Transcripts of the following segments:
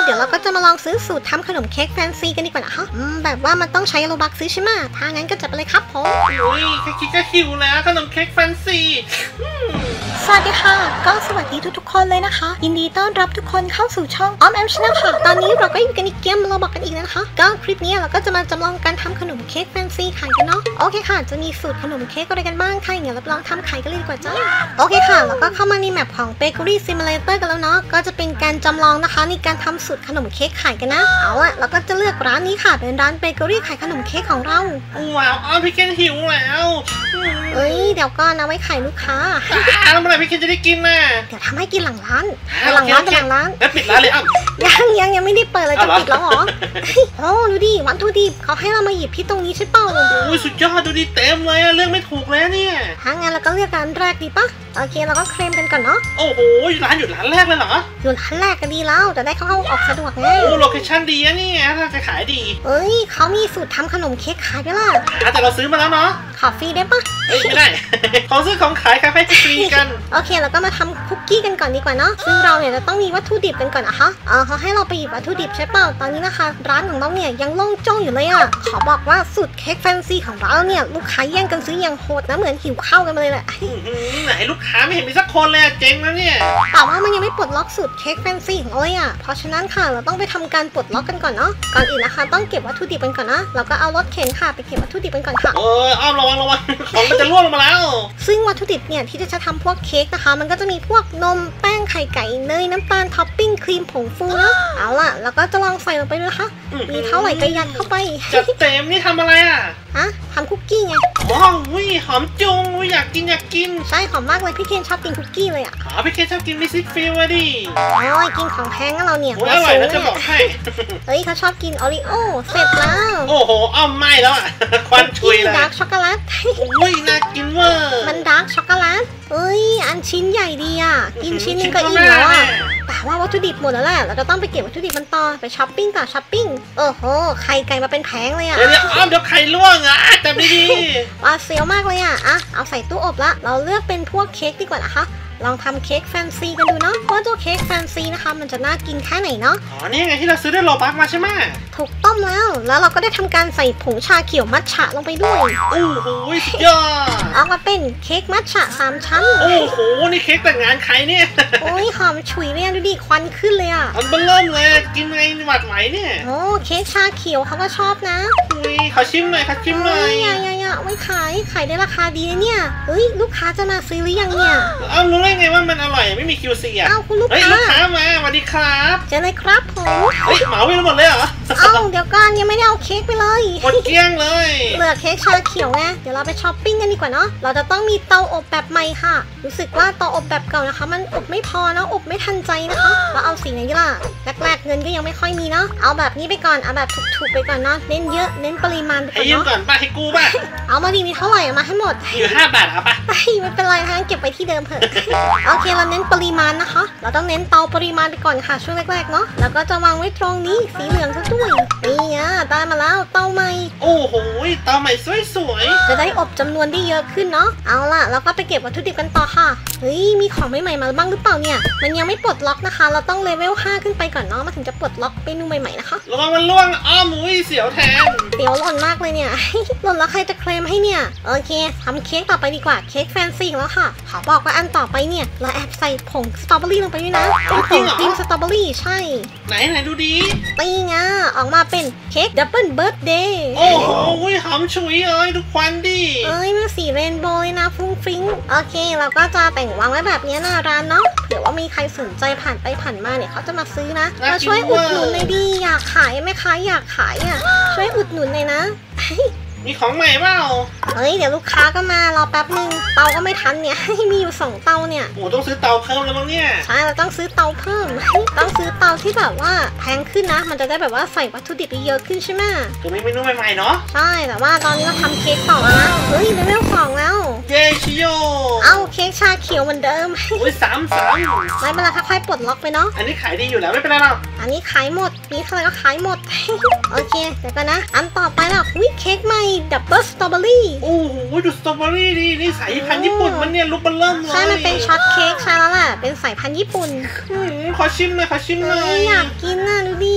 ดี๋ยวเราก็จะมาลองซื้อสูตรทำขนมเค้กแฟนซีกันดีกว่านะคะแบบว่ามันต้องใช้โลบักซื้อใช่ไหมถ้างั้นก็จัดไปเลยครับผมอุ้ยแค่คิดก็หิวแล้วขนมเค้กแฟนซีสวัสดีค่ะก็สวัสดีทุกคนเลยนะคะยินดีต้อนรับทุกคนเข้าสู่ช่องออมแอมชาแนลค่ะตอนนี้เราก็อยู่กันในเกมโลบักกันอีกนะคะก็คลิปนี้เราก็จะมาจำลองการทำขนมเค้กแฟนซีขายกันเนาะโอเคค่ะจะมีสูตรขนมเค้กอะไรกันบ้างค่ะอย่างเราลองทำขายกันเลยดีกว่าจ้าโอเคค่ะแล้วก็เข้ามาในแมปของ Bakery Simulator กันแล้วเนาะก็จะเป็นการจำลองนะคะในการทำสูตรขนมเค้กขายกันนะเอาละเราก็จะเลือกร้านนี้ค่ะเป็นร้านเบเกอรี่ขายขนมเค้กของเราว้าวอ้อพี่เคนหิวแล้วเดี๋ยวก่อนนะไว้ขายลูกค้าแล้วเมื่อไหร่พี่เคนจะได้กินน่ะเดี๋ยวทำให้กินหลังร้านหลังร้านแล้วปิดร้านเลยอ่ะยังไม่ได้เปิดเลยจะปิดแล้วเหรอโอ้ดูดิวัตถุดิบเขาให้เรามาหยิบที่ตรงนี้ใช่เปล่าอุ้ยสุดยอดดูดิเต็มเลยเลือกไม่ถูกแล้วเนี่ยถ้างั้นเราก็เลือกร้านแรกดีปะโอเคเราก็เคลมกันก่อนเนาะโอ้โหร้านอยู่ร้านแรกเลยเหรออยู่ร้านแรกก็ดีแล้วจะได้เข้าออกสะดวกไงโอ้โลเคชั่นดีนะเนี่ยถ้าจะขายดีเขามีสูตรทำขนมเค้กขายด้วยล่ะแต่เราซื้อมาแล้วเนาะขอฟรีได้ปะไม่ได้ของซื้อของขายค่ะให้ฟรีกันโอเคเราก็มาทำคุกกี้กันก่อนดีกว่าเนาะซึ่งเราเนี่ยจะต้องมีวัตถุดิบกันก่อนนะคะเขาให้เราไปหยิบวัตถุดิบใช่เปล่าตอนนี้นะคะร้านของเราเนี่ยยังโล่งโจ้งอยู่เลยอ่ะขอบอกว่าสูตรเค้กแฟนซีของเราเนี่ยลูกค้าแย่งกันซื้ออย่างโหดนะเหมือนหิวข้าวกันมาเลยแหละไหนลูกค้าไม่เห็นมีสักคนเลยเจ๊งแล้วเนี่ยแต่ว่ามันยังไม่ปลดล็อกสูตรเค้กแฟนซีของเราเลยอ่ะเพราะฉะนั้นค่ะเราต้องไปทำการปลดล็อกกันก่อนเนาะก่อนอื่นนะคะต้องเก็บวัตถุดิบกันก่อนนะเราก็เอารถเข็นค่ะไปเก็บวัตถุดิบกันก่อนค่ะอ้อมระวังของมันจะร่วงลงมาแล้วซึ่งวัตถุดิบเนี่ยที่จะทำพวกเค้กนะคะมันก็จะมีพวกนมแป้งไข่ไก่เนยน้ำตาลท็อปปิ้งครีมผงฟูนะเอาล่ะแล้วก็จะลองใส่ลงไปด้วยค่ะมีเท่าไหร่ก็ยัดเข้าไปจัดเต็มนี่ทำอะไรอ่ะทำคุกกี้ไงวิหอมจุงวิอยากกินใช่หอมมากเลยพี่เคนชอบกินคุกกี้เลยอ่ะพี่เคนชอบกินมิสซิฟิลดิกินของแพงก็เราเนี่ยอร่อยนะจะบอกให้เขาชอบกินโอริโอเสร็จแล้วโอ้โหอ้อมไม่แล้วอ่ะควันชุยเลยดาร์กช็อกโกแลตน่ากินเวอร์มันดาร์กช็อกโกแลตอันชิ้นใหญ่ดีอ่ะกินชิ้นนึงก็อิ่มแล้วอ่ะแต่ว่าวัตถุดิบหมดแล้วแหละเราจะต้องไปเก็บวัตถุดิบมันต่อไปช้อปปิ้งต่อช้อปปิ้งโอ้โหไข่ไก่มาเป็นแผงเลยอ่ะเดี๋ยวไข่ล่วงอ่ะจับดีๆว่าเซียวมากเลยอ่ะเอาใส่ตู้อบละเราเลือกเป็นพวกเค้กดีกว่านะคะลองทำเค้กแฟนซีกันดูเนาะว่าตัวเค้กแฟนซีนะคะมันจะน่ากินแค่ไหนเนาะนี่ไงที่เราซื้อได้โลบักมาใช่ไหมถูกต้องแล้วเราก็ได้ทำการใส่ผงชาเขียวมัทฉะลงไปด้วยโอ้โหสุดยอดออกมาเป็นเค้กมัทฉะ3ชั้นโอ้โหนี่เค้กแต่งงานใครเนี่ยหอมฉุยเลยดูดิควันขึ้นเลยอ่ะมันเบิ่มเลยกินไงหวัดไหวเนี่ยเค้กชาเขียวเขาก็ชอบนะเขาชิมหน่อยอย่าไว้ขายได้ราคาดีนะเนี่ยลูกค้าจะมาซื้อหรือยังเนี่ยรู้ได้ไงว่ามันอร่อยไม่มี QC อ่ะคุณลูกค้ามาสวัสดีครับเจอเลยครับผมเหมาไปหมดเลยเหรอเดี๋ยวก่อนยังไม่ได้เอาเค้กไปเลยหมดเกลี้ยงเลยเหลือเค้กชาเขียวไงเดี๋ยวเราไปช้อปปิ้งกันดีกว่าเนาะเราจะต้องมีเตาอบแบบใหม่ค่ะรู้สึกว่าเตาอบแบบเก่านะคะมันอบไม่พอนะอบไม่ทันใจนะคะเราเอาสีไหนดีล่ะแรกๆเงินก็ยังไม่ค่อยมีเนาะเอาแบบนี้ไปก่อนเอาแบบถูกๆไปก่อนเนาะเน้นเยอะเน้นปริมาณไปก่อนเนาะให้ยืมก่อนป่ะให้กูป่ะเอามาดีมีเท่าไหร่มาให้หมดอยู่5 บาทครับป่ะไม่เป็นไรทั้งเก็บไปที่เดิมเถอะโอเคเราเน้นปริมาณนะคะเราต้องเน้นเตาปริมาณไปก่อนค่ะช่วงแรกๆเนาะแล้วก็จะวางไว้ตรงนี้สีเหลืองซะด้วยนี่ได้มาแล้วเตาใหม่โอ้โหเตาใหม่สวยจะได้อบจำนวนได้เยอะขึ้นเนาะเอาล่ะเราก็ไปเก็บวัตถุดิบกันต่อค่ะมีของใหม่ๆมาบ้างหรือเปล่าเนี่ยมันยังไม่ปลดล็อกนะคะเราต้องเลเวล5ขึ้นไปก่อนเนาะมาถึงจะปลดล็อกเมนูใหม่ๆนะคะระวังมันล่วงเสียวแทนเสียวหล่นมากเลยเนี่ยหล่นแล้วใครจะเคลมให้เนี่ยโอเคทำเค้กต่อไปดีกว่าเค้กแฟนซีแล้วค่ะขอบอกว่าอันต่อไปเนี่ยเราแอบใส่ผงสตรอเบอรี่ลงไปด้วยนะเป็นผงครีมสตรอเบอรี่ใช่ไหนดูดีออกมาเป็นเค้กดับเบิลเบิร์ธเดย์โอ้โหหอมฉุยทุกควันดิมันสีเรนโบว์เลยนะฟุ้งฟิ้งโอเคเราก็จะแต่งวางไว้แบบนี้หน้าร้านเนาะเผื่อว่ามีใครสนใจผ่านไปผ่านมาเนี่ยเขาจะมาซื้อนะมาช่วยอุดหนุนหน่อยดิอยากขายไหมคะอยากขายช่วยอุดหนุนหน่อยนะมีของใหม่เปล่าเดี๋ยวลูกค้าก็มารอแป๊บนึงเตาก็ไม่ทันเนี่ยมีอยู่2เตาเนี่ยต้องซื้อเตาเพิ่มแล้วมั้งเนี่ยใช่เราต้องซื้อเตาเพิ่มต้องซื้อเตาที่แบบว่าแพงขึ้นนะมันจะได้แบบว่าใส่วัตถุดิบเยอะขึ้นใช่ไหมจะมีเมนูใหม่ๆเนาะใช่แต่ว่าตอนนี้เราทำเค้กต่อนะเลเวล2แล้วเย้ชิโยเค้กชาเขียวเหมือนเดิม 3 ไม่เป็นไรค่อยๆปลดล็อกไปเนาะอันนี้ขายดีอยู่แล้วไม่เป็นไรหรอกอันนี้ขายหมดมีเท่าไหร่ก็ขายหมดโอเคเดี๋ยวกันนะอันต่อไปล่ะเค้กใหม่ดับเบิลสตรอเบอรี่โอ้โหดูสตรอเบอรี่ดินี่สายพันธุ์ญี่ปุ่นมันเนี่ยลูกเบลเริ่มเลยใช่มันเป็นช็อตเค้กใช่แล้วแหละเป็นสายพันธุ์ญี่ปุ่นขอชิมหน่อยอยากกินน่ะดูดิ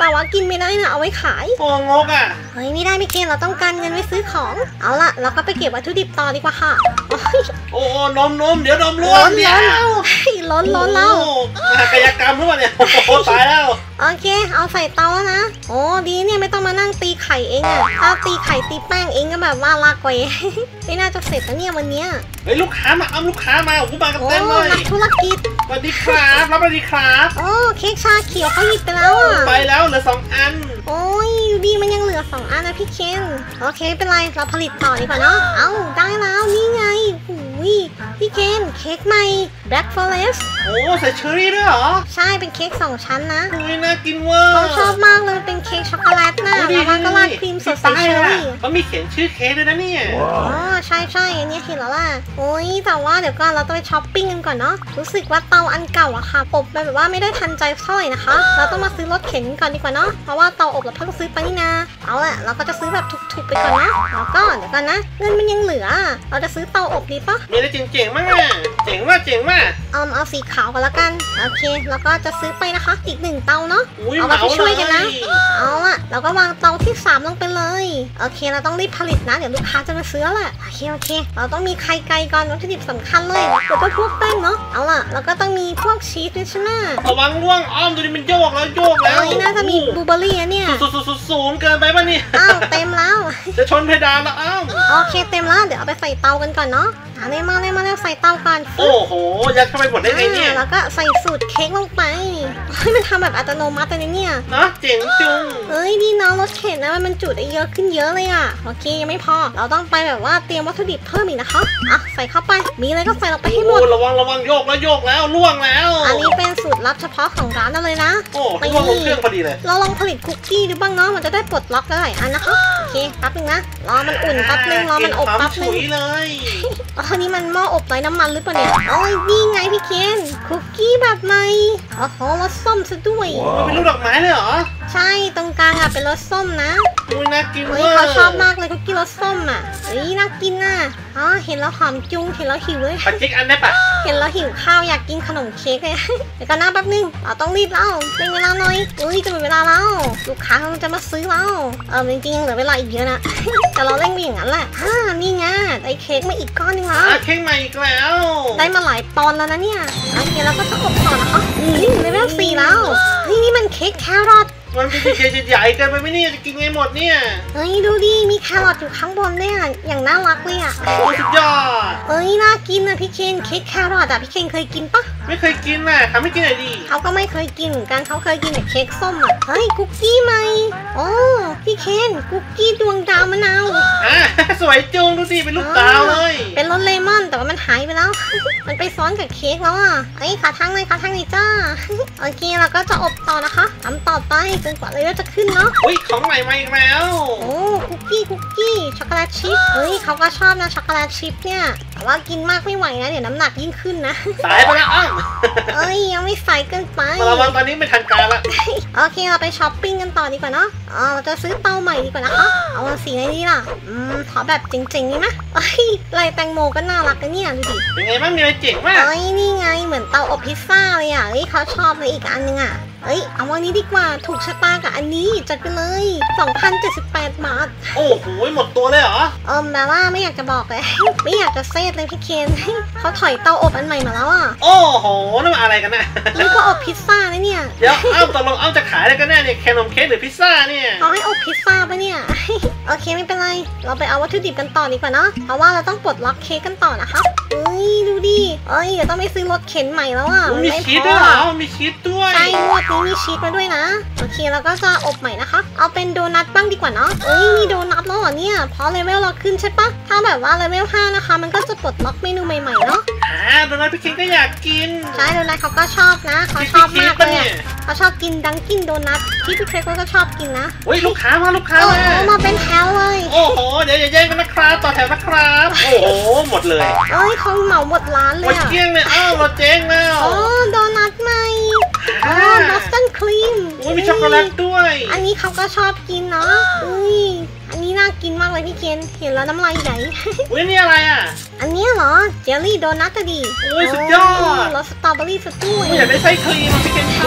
แต่ว่ากินไม่ได้นะเอาไว้ขายโอ้งกอ่ะเฮ้ยไม่ได้พี่เคนเราต้องการเงินไว้ซื้อของเอาล่ะเราก็ไปเก็บวัตถุดิบต่อดีกว่าค่ะโอ้ยโอ้นมเดี๋ยวนมร่วงเดี๋ยวล้นเรากายกรรมหรือเปล่าเนี่ยโอ้โหตายแล้วโอเคเอาใส่เตาแล้วนะโอ้ดีเนี่ยไม่ต้องมานั่งตีไข่เองอะถ้าตีไข่ตีแป้งเองก็แบบว่าลากไป ไม่น่าจะเสร็จนะเนี่ยวันเนี้ยเฮ้ยลูกค้ามาลูกค้ามาโอ้โหมากันโอ้เต็มเลยนักธุรกิจสวัสดีครับรับสวัสดีครับโอ้เค้กชาเขียวเขาหยิบไปแล้วอ่ะไปแล้วเหลือ2 อันโอ้ยดีมันยังเหลือ2 อันนะพี่เคนโอเคไม่เป็นไรเราผลิตต่อดีกว่าเนาะเอ้าได้แล้วนี่ไงหูยพี่เคนเค้กใหม่ Black Forest โอ้ใส่เชอรี่ด้วยเหรอใช่เป็นเค้ก2 ชั้นนะอุ้ยน่ากินเวอร์เขาชอบมากเลยมันเป็นเค้กช็อกโกแลตนะแล้วมันก็ราดครีมสดใสเชอรี่เขามีเขียนชื่อเค้กด้วยนะเนี่ยอ๋อใช่อันนี้เห็นแล้วล่ะโอ้ยแต่ว่าเดี๋ยวก่อนเราต้องไปช้อปปิ้งกันก่อนเนาะรู้สึกว่าเตาอันเก่าอะค่ะอบไปแบบว่าไม่ได้ทันใจเท่าไหร่นะคะเราต้องมาซื้อรถเข็นก่อนดีกว่าเนาะเพราะว่าเตาอบเราเพิ่งซื้อไปนี่นาเอาละเราก็จะซื้อแบบถูกๆไปก่อนนะแล้วก็เดี๋ยวก่อนนะเงินมันยังเหลือเราจะซื้อเตาอบดีปะมีอะไรเจ๋งๆมากอ่ะเจ๋งมากเอาสีขาวกันแล้วกันโอเคแล้วก็จะซื้อไปนะคะอีก1 เตาเนาะอุ้ยเอาเหมามาช่วยๆเลกันนะยเอาล่ะเราก็วางเตาที่3ลงไปเลยโอเคเราต้องรีบผลิตนะเดี๋ยวลูกค้าจะมาซื้อแหละโอเคเราต้องมีไข่ไก่ก่อนวัตถุดิบสำคัญเลยแล้วก็พวกแป้งเนาะเอาล่ะเราก็ต้องมีพวกชีสด้วยใช่ไหมระวังร่วงอ้อมดูดิมันโยกแล้วอันนี้น่าจะมีบลูเบอร์รี่อะเนี่ยสูงเกินไปป่ะเนี่ยอ้าวเต็มแล้วจะชนเพดานแล้วอ้อมโอเคเต็มแล้วเดี๋ยวเอาไปใส่เตากันก่อนเนาะเลยมาใส่เตาก่อนโอ้โหยัดเข้าไปหมดได้ไงเนี่ยแล้วก็ใส่สูตรเค้กลงไปเฮ้ยมันทำแบบอัตโนมัติเลยเนี่ยเนาะเจ๋งจุงเอ้ยดีเนาะรถเข็นนะมันจุได้เยอะขึ้นเยอะเลยอะโอเคยังไม่พอเราต้องไปแบบว่าเตรียมวัตถุดิบเพิ่มอีกนะคะอ่ะใส่เข้าไปมีอะไรก็ใส่ลงไปให้หมดโอ้ระวังโยกแล้วล่วงแล้วอันนี้เป็นสูตรลับเฉพาะของร้านเราเลยนะโอ้ล่วงลงเครื่องพอดีเลยเราลองผลิตคุกกี้ดูบ้างเนาะมันจะได้ปลดล็อกได้หลายอันนะคะโอเคแป๊บนึงนะรอมันอุ่นแป๊บนึงรอมันอบแป๊บนึงฉุยเลยอันนี้มันหม้ออบไร้น้ำมันหรือเปล่าเนี่ยโอ้ยนี่ไงพี่เคนคุกกี้แบบใหม่โอ้โหรสส้มซะด้วยมันเป็นลูกดอกไม้เลยเหรอใช่ตรงกลางอะเป็นรสส้มนะอุ้ยน่ากินเฮ้เว้ยยเขาชอบมากเลยคุกกี้รสส้มอะเฮ้ยน่ากินน่ะอ๋อเห็นแล้วหอมจุงเห็นแล้วหิวเลยปัดเค้กอันได้ปะเห็นแล้วหิวข้าวอยากกินขนมเค้กเลย เดี๋ยวกันนะแป๊บนึงเราต้องรีบแล้วเป็นเวลาหน่อยอุ้ยจะหมดเวลาแล้วลูกค้าเขาจะมาซื้อแล้วจริงๆยังเหลือเวลาอีกเยอะนะ แต่เราเร่งไปอย่างนั้นแหละนี่ไงได้เค้กมาอีกก้อนนึงแล้วเค้กใหม่อีกแล้วได้มาหลายปอนด์แล้วนะเนี่ยโอเคแล้วก็จะอบต่อนะคะนี่เลเวล4แล้วนี่มันเค้กแครอทมันเป็นเค้กใหญ่เกินไปไหมเนี่ยจะกินไงหมดเนี่ยเฮ้ยดูดิมีแครอทอยู่ข้างบนเนี่ยอย่างน่ารักเลยอ่ะโอ้สุดยอดเอ้ยน่ากินนะพี่เคนเค้กแครอทอ่ะพี่เคนเคยกินปะไม่เคยกินน่ะทำให้กินหน่อยดิเขาก็ไม่เคยกินเหมือนกันเขาเคยกินแต่เค้กส้มอ่ะเฮ้ยคุกกี้ไหมโอ้พี่เคนคุกกี้ดวงดาวมะนาวสวยจุงดูสิเป็นลูกดาวเลยเป็นรสเลมอนแต่ว่ามันหายไปแล้ว มันไปซ้อนกับเค้กแล้วอ่ะเอ้ยขาทั้งเลยจ้า โอเคเราก็จะอบต่อนะคะทำต่อไปจนกว่าเลเวลจะขึ้นเนาะอุ้ยของใหม่มาอีกแล้วโอ้คุกกี้ช็อกโกแลตชิพเฮ้ยเขาก็ชอบนะช็อกโกแลตชิพเนี่ยแต่ว่ากินมากไม่ไหวนะเดี๋ยวน้ำหนักยิ่งขึ้นนะสายไปแล้วอ้อมเอ้ยยังไม่ใส่เกินไประวังตอนนี้ไม่ทันการละโอเคเราไปช้อปปิ้งกันต่อดีกว่าเนาะเราจะซื้อเตาใหม่ดีกว่านะคะเอาสีไหนดีล่ะขอแบบเจ๋งๆนี่ไหมเอ้ยลายแตงโมก็น่ารักนะเนี่ยดูดิเป็นไงบ้างมีอะไรเจ๋งมากเอ้ยนี่ไงเหมือนเตาอบพิซซ่าเลยอ่ะเฮ้ยเขาชอบเลยอีกอันนึงอ่ะเอ้ยเอาวันนี้ดีกว่าถูกชะตากับอันนี้จัดไปเลย 2,078 บาทโอ้โหหมดตัวเลยเหรอแบบว่าไม่อยากจะบอกเลย ไม่อยากจะเซตเลยพี่เคน เขาถอยเตาอบอันใหม่มาแล้วอ่ะโอ้โหนั่นมันอะไรกันน่ะนี่ก็อบพิซซ่านะเนี่ยเดี๋ยวอ้อมตกลงอ้อมจะขายอะไรกันแน่เนี่ยขนมเค้กหรือพิซซ่าเนี่ยเขาให้อบพิซซ่าปะเนี่ย โอเคไม่เป็นไร เราไปเอาวัตถุดิบกันต่อดีกว่าเนาะ เพราะว่าเราต้องปลดล็อกเค้กกันต่อนะคะเอ้ยดูดิเอ้ยเดี๋ยวต้องไปซื้อรถเข็นใหม่แล้วอ่ะมีชีสด้วยเหรอมีชีสด้วยใช่งวดนี้มีชีสมาด้วยนะ โอเคเราก็จะอบใหม่นะคะ เอาเป็นโดนัทบ้างดีกว่าเนาะเอ้ยมีโดนัทแล้วเหรอเนี่ย เพราะเลเวลเราขึ้นใช่ปะถ้าแบบว่าเลเวล5นะคะ มันก็จะปลดล็อกเมนูใหม่ๆเนาะโดนัทพี่คิงก็อยากกินใช่โดนัทเขาก็ชอบนะเขาชอบมากเลยอะเขาชอบกินดังกินโดนัทที่พี่เครกก็ชอบกินนะอุ้ยลูกค้ามาโอ้โหมาเป็นแถวเลยโอ้โหเดี๋ยวอย่าแย่งกันนะครับต่อแถวนะครับโอ้โหหมดเลยเอ้ยเขาเหมาหมดร้านเลหมยดอะเกลี้ยงเลยอ้าวเราเจ๊งแล้วโอ้โดนัทใหม่บอสตันครีมอุ้ยมีช็อกโกแลตด้วยอันนี้เขาก็ชอบกินเนาะอุ้ยอันนี้น่ากินมากเลยพี่เคนเห็นแล้วน้ำลายไหลอุ้ยนี่อะไรอ่ะอันนี้เหรอเจลลี่โดนัทดีอุ้ยสุดยอดรสสตรอเบอรี่สดด้วยอยากได้ไส้ครีมพี่เกนชอบ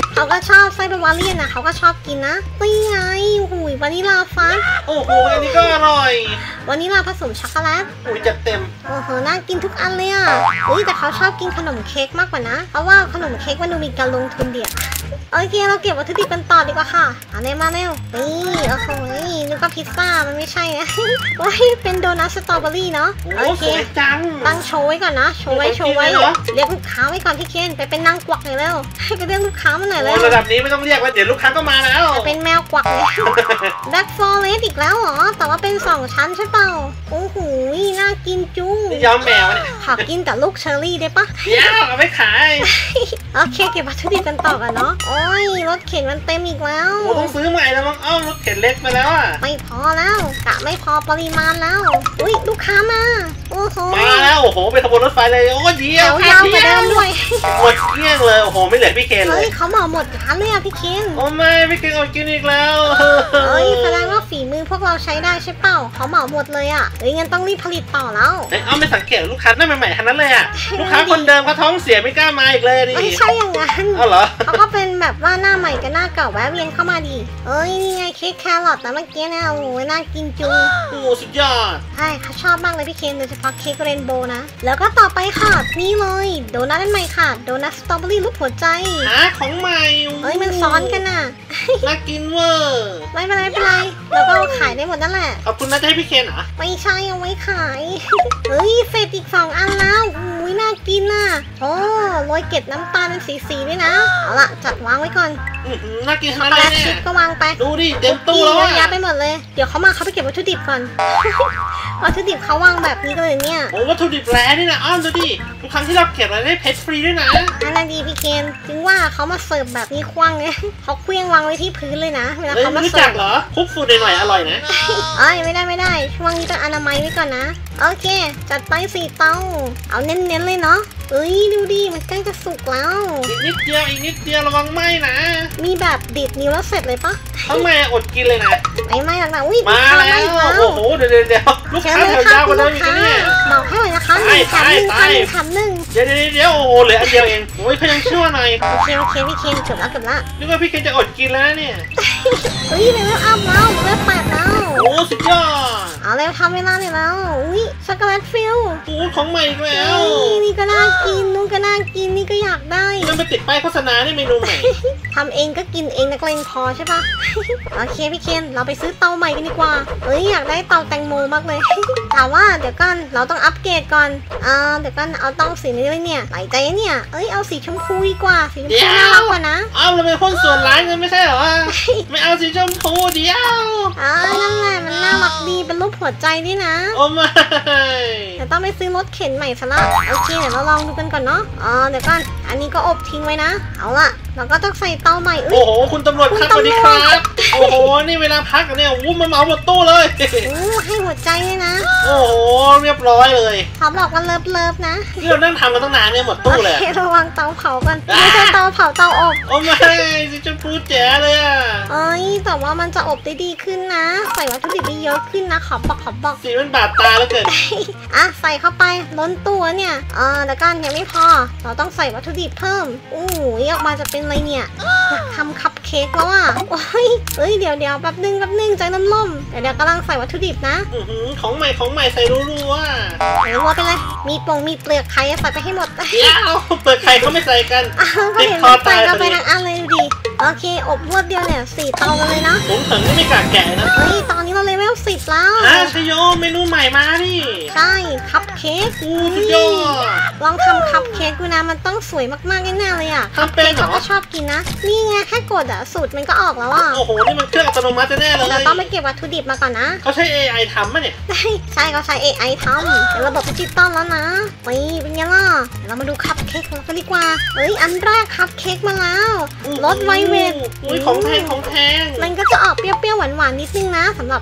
เขาก็ชอบไส้บาวาเรียนนะเขาก็ชอบกินนะนี่ไงหูยวานิลาฟัสโอ้โหอันนี้ก็อร่อยวานิลาผสมช็อกโกแลตอุ้ยจัดเต็มโอ้โหน่ากินทุกอันเลยอ่ะแต่เขาชอบกินขนมเค้กมากกว่านะเพราะว่าขนมเค้กมันดูมีการลงทุนเดียวโอเคเราเก็บวัตถุดิบกันต่อดีกว่าค่ะเอาเลยมาเร็วนี่โอ้โหนึกว่าพิซซ่ามันไม่ใช่นะ ว้ายเป็นโดนัทสตรอเบอรี่เนาะโอ้โอสเควยจังตั้งโชว์ไว้ก่อนนะโชว์ไว้เหรอเรียกลูกค้าไว้ก่อนพี่เคนไปเป็นนางกวักหน่อยเร็วให้ไปเรียกลูกค้ามาหน่อยเร็โอ้วระดับนี้ไม่ต้องเรียกว่าเดี๋ยวลูกค้าก็มาแล้วจะเป็นแมวกวักเลยแบล็กฟอเรสอีกแล้วเหรอแต่ว่าเป็น2ชั้นใช่เปล่าโอ้โหน่ากินจุ้งนี่ยอมแมวเนี่ยขอกินแต่ลูกเชอร์รี่ได้ปะเดี๋ยวเอาไปขายโอเคเก็บวัตถุดิบกันต่อกันเนาะโอ้ยรถเข็นมันเต็มอีกแล้วโอ้ต้องซื้อใหม่แล้วมั้งเอ้ารถเข็นเล็กไปแล้วอ่ะไม่พอแล้วกะไม่พอปริมาณแล้วอุ้ยลูกค้ามาโอ้โหมาแล้วโอ้โหเป็นขบวนรถไฟเลยโอ้เดีแถยววยาวกว่าเดิมด้วยหมดเกลี้ยงเลยโอ้โหไม่เหลือพี่เคนเลเฮ้ยยเขาเหมาหมดร้านเลยอะพี่เคนโอ้ไม่พี่เคนอดกินอีกแล้วเฮ้ยแสดงว่าฝีมือพวกเราใช้ได้ใช่เปล่าเขาเหมาหมดเลยอะเฮ้ยงั้นต้องรีบผลิตต่อแล้วเอ้ยเอาไม่สังเกตลูกค้าหน้าใหม่ๆทั้งนั้นเลยอ่ะลูกค้าคนเดิมเขาท้องเสียไม่กล้ามาอีกเลยดิไม่ใช่อย่างนั้นเอาเหรอเขาก็เป็นแบบว่าหน้าใหม่กับหน้าเก่าแวะเวียนเข้ามาดีเอ้ยนี่ไงเค้กแครอทแต่เมื่อกี้เนี่ยโอ้โหน่ากินจุงโอ้สุดยอดใช่เขาชอบมากเลยพี่เคนโดยเฉพาะเค้กเรนโบว์นะ แล้วก็ต่อไปค่ะนี่เลยโดนัทอันใหม่ค่ะโดนัทสตรอเบอรี่รูปหัวใจหาของใหม่เฮ้ยมันซ้อนกันน่ะน่ากินเวอร์ไม่เป็นไรไม่เป็นไรแล้วก็ขายได้หมดนั่นแหละขอบคุณนะจะให้พี่เคนเหรอไม่ใช่เอาไว้ขาย เฮ้ยเสร็จอีก2อันแล้วอุ้ยน่ากินน่ะโอ้โรยเกล็ดน้ำตาลเป็นสีๆด้วยนะเอาล่ะจัดวางไว้ก่อนน่ากินขนาดแบไหนล็คเนี่ชิยปก็วางไปดูดิเต็มตู้แล้วเยอ่ะอะแยะไปหมดเลย เดี๋ยวเขามาเขาไปเก็บวัตถุดิบก่อน วัตถุดิบเขาวางแบบนี้เลยเนี่ยโอ้วัตถุดิบแร้นี่นะอ้อมดูดิทุกครั้งที่เราเก็บเราได้เพชรฟรีด้วยนะอันนั้นดีพี่เคนถึงว่าเขามาเสิร์ฟแบบนี้คว้างเนี่ย เขาเคลี้ยงวางไว้ที่พื้นเลยนะเวลาเฮ้ยเขามารู้เสิจัร์กฟเหรอคุกฟูดหน่อยๆอร่อยนะเอ้ยไม่ได้ช่วงนี้ต้องอนามัยไว้ก่อนนะโอเค จัดไป4 เตาเอาเน้นๆเลยเนาะเอ้ยดูดิมันใกล้จะสุกแล้วอีกนิดเดียวระวังไหม้นะมีแบบดีดนิ้วแล้วเสร็จเลยปะทำไมอดกินเลยนะไม่หรอกนะอุ้ยมาลูกค้แล้อีกวโอ้โหเดี๋ยวลูกเชิญค้าเลแถยว ค่ะยาวกคุว่าณเดิลูมกอีกค้านะเนี่ยบอกให้หน่อยนะคะ1 แถม 1 ตาย 1 แถม 1 เดี๋ยวโอ้โหเหลืออันเดียวเองโอ้ยเขายังชั่วหน่อยโอเคพี่เคนเกือบละนึกว่าพี่เคนจะอดกินแล้วนะเนี่ยเฮ้ยเลเวลอัพแล้วเลเวล8แล้วโอ้สุดยอดเอาเร็วทำเวลาเลยแล้วอุ้ยช็อกโกแลตฟิลโอ้ของใหม่อีกแล้วนี่ก็น่ากินนู่นก็น่ากินนี่ก็อยากได้มันไปติดป้ายโฆษณาในเมนูใหม่ทำเองก็กินเองนักเลงพอใช่ปะ โอเคพี่เคนเราไปซื้อเตาใหม่กันดีกว่าเฮ้ยอยากได้เตาแตงโมมากเลย แต่ว่าเดี๋ยวกันเราต้องอัปเกรดก่อนเดี๋ยวกันเอาเตาสีนี้เลยเนี่ยหลายใจนะเนี่ยเอ้ยเอาสีชมพูดีกว่าสีชมพูน่ารักกว่านะอ้าวเราเป็นคนส่วนร้ายกันไม่ใช่เหรอ ไม่เอาสีชมพูเดียวนั่นแหละมันน่ารักดีเป็นรูปหัวใจด้วยนะโอ้ไม่แต่ต้องไปซื้อรถเข็นใหม่ซะละโอเคเดี๋ยวเราลองดูกันก่อนเนาะเดี๋ยวก่อนอันนี้ก็อบทิ้งไว้นะเอาล่ะเราก็ต้องใส่เตาใหม่โอ้โหคุณตำรวจครับสวัสดีครับโอ้โหนี่เวลาพักเนี่ยวู้มาเหมาหมดตู้เลยให้หัวใจเลยนะโอ้โหเรียบร้อยเลยเขาบอกว่าเลิฟนะที่เรานั่งทำกันตั้งนานเนี่ยหมดตู้เลยโอเคระวังเตาเผาก่อนไม่ใช่เตาเผาเตาอบโอ้ไม่สีชมพูแจ๋เลยอ่ะเอ้ยแต่ว่ามันจะอบได้ดีขึ้นนะใส่วัตถุดิบได้เยอะขึ้นนะขอบอกสีมันบาดตาแล้วเกินใส่เข้าไปล้นตัวเนี่ยแล้วกันยังไม่พอเราต้องใส่วัตถุดิบเพิ่มออกมาจะเป็นอะไรเนี่ยอยากทำคัพเค้กแล้วอ่ะโอ้ยเอ้ยเดี๋ยวแป๊บนึงใจล่มๆเดี๋ยวกำลังใส่วัตถุดิบนะของใหม่ใส่รัวใส่รัวไปเลยมีเปลือกไข่ใส่ไปให้หมดเดี๋ยวเปิดไข่เขาไม่ใส่กันก็เห็นมันใส่เข้าไปทั้งอันเลยดูดิโอเคอบรวดเดียวเนี่ย4 เตากันเลยนะผมถึงนี่ไม่กากแก่นะเฮ้ยตอนนี้เราเลเวล10แล้วชโยเมนูใหม่มาดิใช่คัพเค้กสุดยอดลองทำคัพเค้กดูนะมันต้องสวยมากๆแน่ๆเลยอ่ะทำเป็นเหรอเขาก็ชอบกินนะนี่ไงแค่กดสูตรมันก็ออกแล้วอ่ะโอ้โหนี่มันเครื่องอัตโนมัติแน่เลยเราต้องไปเก็บวัตถุดิบมาก่อนนะเขาใช้ AI ทำป่ะเนี่ยใช่เขาใช้ AI ทำเป็นระบบดิจิตอลแล้วนะเป็นไงล่ะเดี๋ยวเรามาดูคัพเค้กของเรากันดีกว่าอันแรกคัพเค้กมาแล้วรสไวเวทของแพงมันก็จะออกเปรี้ยวๆหวานๆนิดนึงนะสำหรับ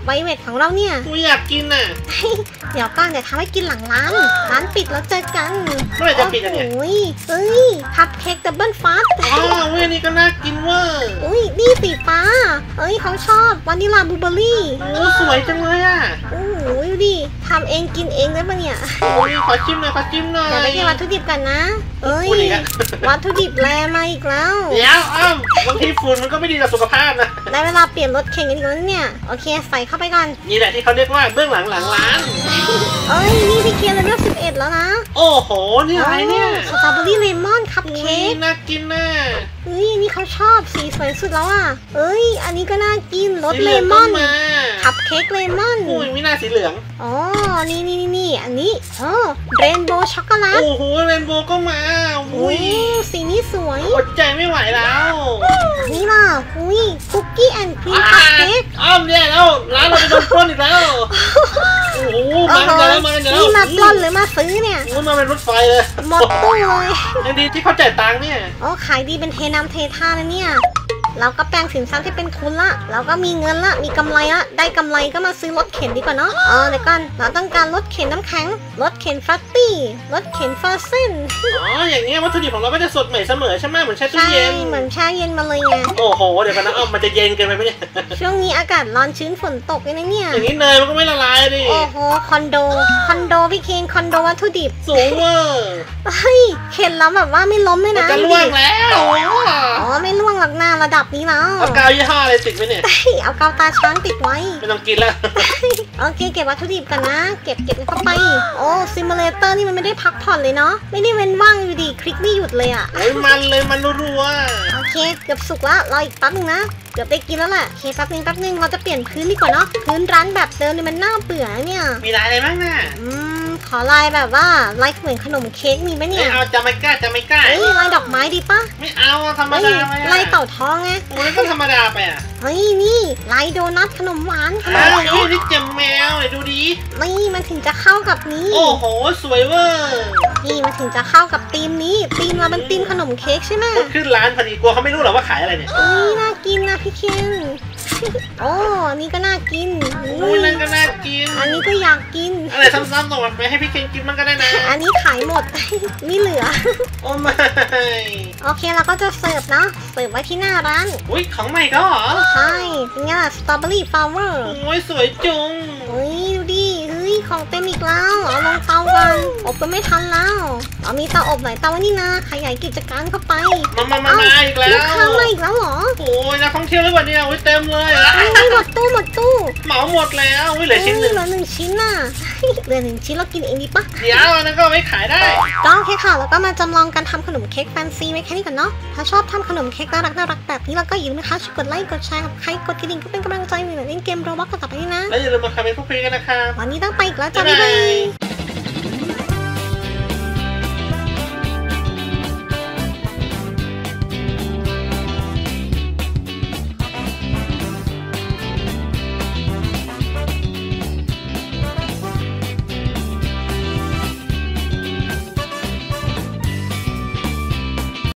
ไวเวทของเราเนี่ยกูอยากกินน่ะเดี๋ยวก่อนเดี๋ยวทำให้กินหลังร้านร้านปิดแล้วเจอกันเมื่อไหร่จะปิดอ่ะเนี่ยโอ้ยเอ้ยคัพเค้กดับเบิลฟัสอ๋อเว้ยนี่ก็น่ากินเว้ยอุ้ยนี่สีฟ้าเอ้ยเขาชอบวานิลาบลูเบอร์รี่โอ้สวยจังเลยอ่ะโอ้โหดูดิทำเองกินเองได้ปะเนี่ยโอ้ยขอจิ้มหน่อยขอจิ้มหน่อยเดี๋ยวไปเก็บวัตถุดิบกันนะ เอ้ยพูดอีกอะวัตถุดิบแลมาอีกแล้วเดี๋ยวบางทีฝุ่นมันก็ไม่ดีต่อสุขภาพนะได้เวลาเปลี่ยนรถเข็นกันอีกแล้วเนี่ย โอเคใส่เข้าไปก่อนนี่แหละที่เขาเรียกว่าเบื้องหลังร้านเอ้ยนี่พี่เคียร์เลเวล11แล้วนะโอ้โหนี่อะไรเนี่ยสตรอเบอรี่เลมอนคัพเค้กน่ากินน่ะเฮ้ยอันนี้เขาชอบสีสวยสุดแล้วอ่ะเอ้ยอันนี้ก็น่ากินรสสีเลหงมอนก็มาคัพเค้กเลมอนอุ้ยไม่น่าสีเหลืองอ๋อนี่อันนี้เรนโบว์ช็อกโกแลตโอ้โหเรนโบว์ก็มาโอ้อุ้ยยสีนี้สวยอดใจไม่ไหวแล้วอันนี้ล่ะอุ้ยคุกกี้แอนด์ครีมคัพเค้กอ้าวเนี่ยแล้วร้านเราจะโดนปล้นอีกแล้วโอ้โหมากันแล้วมากันแล้วนี่มาปล้นหรือมาซื้อเนี่ยโอ้ยมาเป็นรถไฟเลยหมดตู้เลยยังดีที่เขาจ่ายตังค์เนี่ยโอ้ขายดีเป็นเทน้ำเทท่าเลยเนี่ย เราก็แปลงสินทรัพย์ที่เป็นคุณละ เราก็มีเงินละ มีกำไรละ ได้กำไรก็มาซื้อรถเข็นดีกว่าเนาะเดี๋ยวก่อนเราต้องการรถเข็นน้ำแข็ง รถเข็นฟรัตตี้ รถเข็นฟาเซนอ๋ออย่างเงี้ยวัตถุดิบของเราก็จะสดใหม่เสมอใช่ไหมเหมือนแช่ตู้ใช่เย็นเหมือนแช่เย็นมาเลยไงโอ้โหเดี๋ยวกันนะมันจะเย็นเกินไปไหมเนี่ยช่วงนี้อากาศร้อนชื้นฝนตกเลยนะเนี่ยอย่างนี้เนยมันก็ไม่ละลายดิโอ้โห คอนโดพี่เคนคอนโดวัตถุดิบสูงเวอร์เฮ้ย เข็นแล้วแบบว่าไม่ล้มเลยมันนะจะล่วงแล้วอ๋อ ไม่ล่วงหรอกหน้าระดับนี้แล้วเอากาวยี่ห้ออะไรติดไว้เนี่ยเอากาวตาช้างติดไว้ไม่ต้องกินแล้วโอเคเก็บวัตถุดิบกันนะ เก็บเข้าไป โอ้ซิมูเลเตอร์นี่มันไม่ได้พักผ่อนเลยเนาะ ไม่ได้เว้นว่างอยู่ดีคลิกไม่หยุดเลยอะโอ้ยมันเลยมันรัวโอเคเกือบสุกละรออีกแป๊บนึงนะเกือบได้กินแล้วแหละโอเคแป๊บนึงเราจะเปลี่ยนพื้นดีกว่าเนาะพื้นร้านแบบเดิมเนี่ยมันน่าเบื่อเนี่ยๆมีลายอะไรบ้างน่ะขอลายแบบว่าลายเหมือนขนมเค้กมีไหมเนี่ไม่ยเอาจะไม่กล้าเฮ้ยลายดอกไม้ดีปะไม่เอาธรรมเฮ้ยดาไปลายเต่าทองไงโอ้ยก็ธรรมดาไปอ่ะเฮ้ยนี่ลายโดนัทขนมหวานขนอ้าม วเค้กนี่เจ็บแมวไหนดูดินี่มันถึงจะเข้ากับนี้โอ้โหสวยเวอร์นี่มันถึงจะเข้ากับธีมนี้ธีมเราเป็นธีมขนมเค้กใช่ไหมคนขึ้นร้านพอดีกลัวเขาไม่รู้หรอกว่าขายอะไรเนี่ยนี่น่ากินนะพี่เคนโอ้อันนี้ก็น่ากินโอ้ยนั่นก็น่ากินอันนี้ก็อยากกินอะไรซ้ำๆส่งไปให้พี่เคนกินมันก็ได้นะอันนี้ขายหมด ไม่เหลือโอ้ไม่โอเคเราก็จะเสิร์ฟเนาะเสิร์ฟไว้ที่หน้าร้านอุ้ยของใหม่ก็เหรอใช่เป็นไงล่ะสตรอเบอรี่ฟลาวเวอร์โอ้ยสวยจุงเฮ้ยดูดิเฮ้ยของเต็มอีกแล้วเอาลงเตากันอบก็ไม่ทันแล้วเรามีเตาอบหลายเตาไว้นี่นะขยายกิจการเข้าไปมาอีกแล้ลูวกค้ามาอีกแล้วเหรอโอ้ยนักท่องเที่ยวเลยวันนี้อุ้ยเต็มเลยเฮ้ยหมดตู้เหมาหมดแล้วอุ้ยเหลือชิ้นหนึ่งเหลือ1 ชิ้นน่ะ เหลือ1 ชิ้นเรากินเองดีปะเดี๋ยวอันนั้นก็เอาไม่ขายได้ก็โอเคค่ะแล้วก็มาจำลองการทำขนมเค้กแฟนซีไว้แค่นี้ก่อนเนาะถ้าชอบทำขนมเค้กน่ารักแบบนี้แล้วก็อย่าลืมนะคะช่วยกดไลค์กดแชร์กับใครกดกระดิ่งก็เป็นกำลังใจให้หนูเล่นเกมโรบอทกันต่อไปนะแล้วอย่าลืมมาคอมเมนต์พูดคุยกันนะครับวันนี้ต้องไปอีกแล้วจ้าบ๊าบ๊าย ยบาบาย ย